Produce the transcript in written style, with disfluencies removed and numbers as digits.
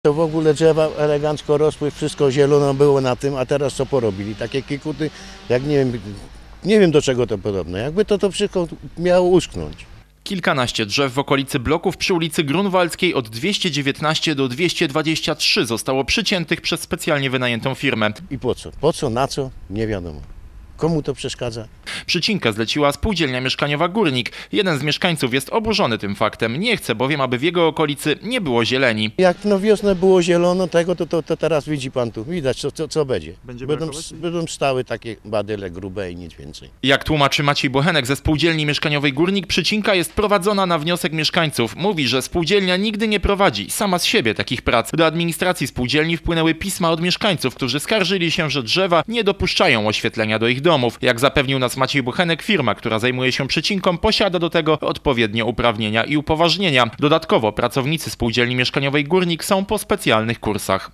To w ogóle drzewa elegancko rosły, wszystko zielono było na tym, a teraz co porobili? Takie kikuty, jak nie wiem do czego to podobne. Jakby to wszystko miało uschnąć. Kilkanaście drzew w okolicy bloków przy ulicy Grunwaldzkiej od 219 do 223 zostało przyciętych przez specjalnie wynajętą firmę. I po co? Po co, na co? Nie wiadomo. Komu to przeszkadza? Przycinkę zleciła spółdzielnia mieszkaniowa Górnik. Jeden z mieszkańców jest oburzony tym faktem. Nie chce bowiem, aby w jego okolicy nie było zieleni. Jak wiosnę było zielono, to teraz widzi pan tu, widać co będzie. Będą stały takie badyle grube i nic więcej. Jak tłumaczy Maciej Bochenek ze spółdzielni mieszkaniowej Górnik, przycinka jest prowadzona na wniosek mieszkańców. Mówi, że spółdzielnia nigdy nie prowadzi sama z siebie takich prac. Do administracji spółdzielni wpłynęły pisma od mieszkańców, którzy skarżyli się, że drzewa nie dopuszczają oświetlenia do ich domów. Jak zapewnił nas Maciej Bochenek, firma, która zajmuje się przycinką, posiada do tego odpowiednie uprawnienia i upoważnienia. Dodatkowo pracownicy spółdzielni mieszkaniowej Górnik są po specjalnych kursach.